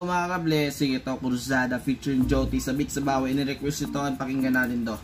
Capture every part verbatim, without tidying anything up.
mga ka-blessing, ito Cruzada featuring Joti sa Beat sa Bawi. Ini-request ito, pakinggan natin to.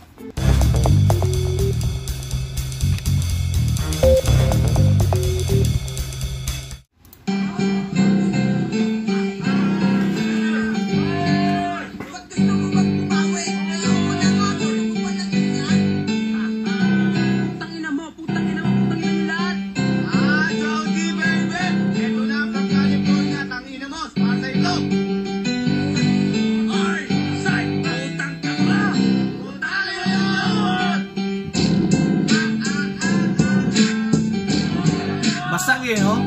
Basag eh, no?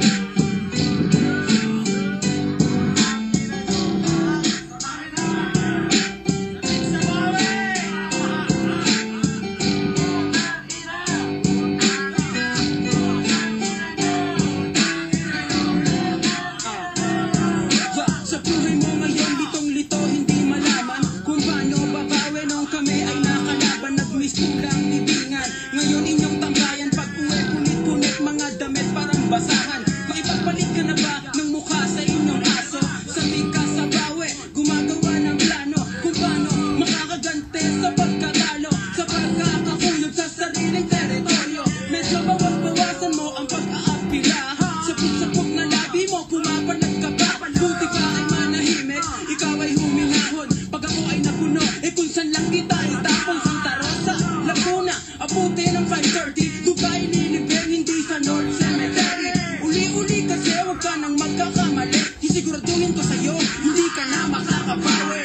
Basahan, makipagbalik ka na ba ng mukha sa inyong aso? Sabi ka sa bawi, gumagawa ng plano kung paano makakagante sa pagkatalo, sa pagkakahulog sa sariling teritoryo. Medyo bawas-bawasan mo ang pag-aapila, sapot-sapot na labi mo, pumapalag ka pa. Buti ka ay manahimik, ikaw ay huminahon. Pag ako ay napuno, eh kung saan lang kita itapon. Santa Rosa, Laguna, abuti ng five thirty, Dubai, Lilibeng, hindi sa North Cemetery. Uli-uli kasi huwag ka nang magkakamali, sisiguraduhin ko sa'yo, hindi ka na makakabawi.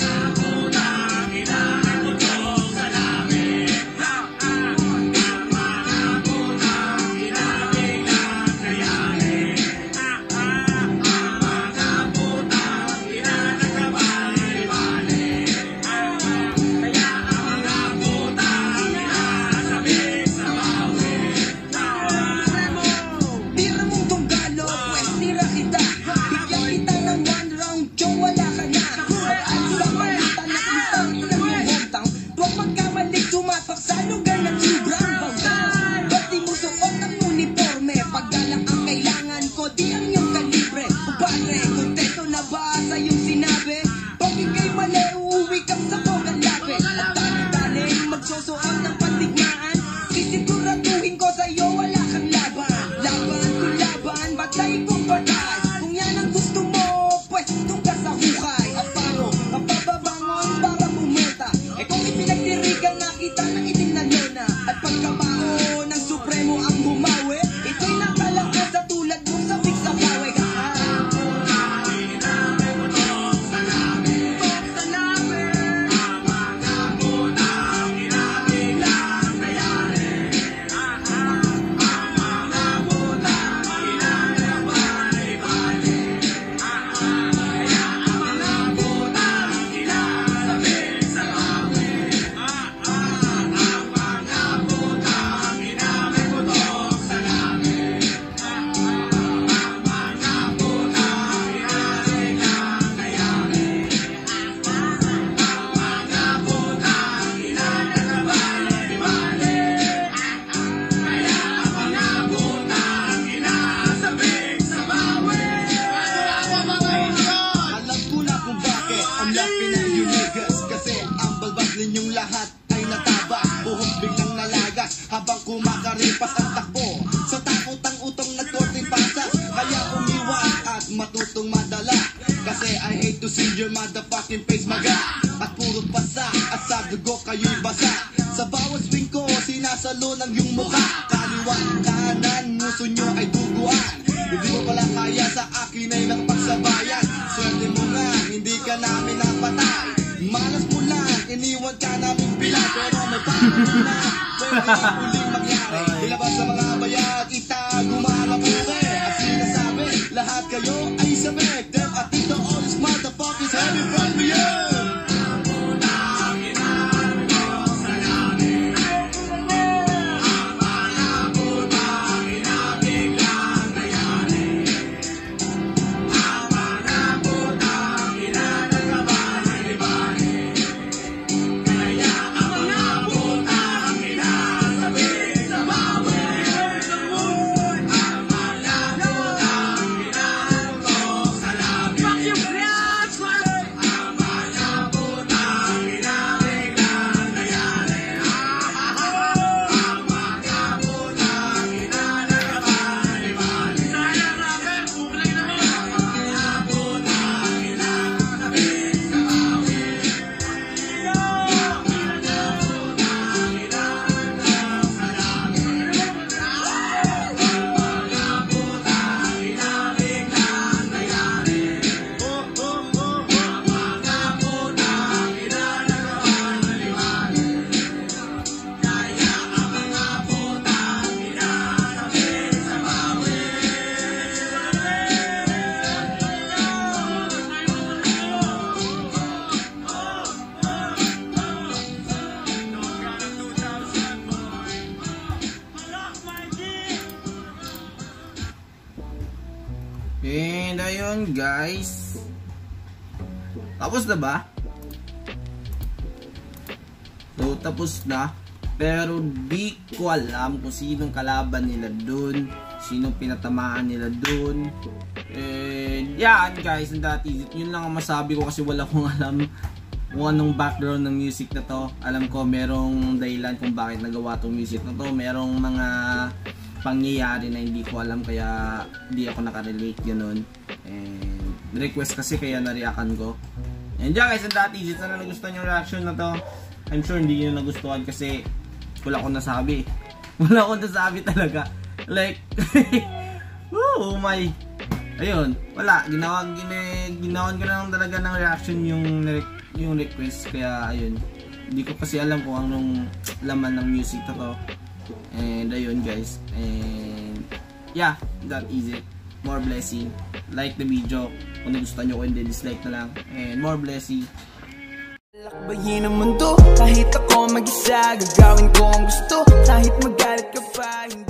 Habang kumakaripas ang takbo, sa takot ang utong nagkorting pasas. Kaya umiwas at matutong madala, kasi I hate to see your motherfucking face maga. At puro pasa at sa dugo kayo'y basa. Sa bawat swing ko sinasalo ng iyong mukha. Kaliwa, kanan, nguso nyo ay duguan. Hindi mo pala kaya sa akin ay nakapagsabayan. Swerte mo nga, hindi ka namin napatay. Malas mo lang, iniwan ka namin bilang. Pero may paano na pwede uling mangyari. Ilabas sa mga bayag, itago mga puke. At sinasabi, lahat kayo ay sabik. Them at dito all these motherfuckers having fun with you. ayun guys. Tapos na ba? So tapos na. Pero di ko alam kung sinong kalaban nila dun, sinong pinatamaan nila dun. And yan guys, and that is it. Yun lang ang masabi ko kasi wala kong alam kung anong background ng music na to. Alam ko merong dahilan kung bakit nagawa tong music na to. Merong mga pangyayari na hindi ko alam kaya hindi ako nakarelate ganun. And request kasi kaya na-reactan ko. And yeah guys, and that is it. Sana nagustuhan yung reaction na to. I'm sure hindi nyo nagustuhan kasi wala akong nasabi. Wala akong nasabi talaga. Like, oh my. Ayun, wala. Ginawa, gina, ginawan ko na lang talaga ng reaction yung, yung request. Kaya, ayun. Hindi ko kasi alam kung anong laman ng music na to. And, ayun guys. And, yeah, that is it. More blessing. Like the video. Kung nagustuhan nyo ko, hindi dislike na lang. And, more blessing. Lakbayin ang mundo, kahit ako mag-isa, gagawin ko ang gusto, kahit magalit ka pa, hindi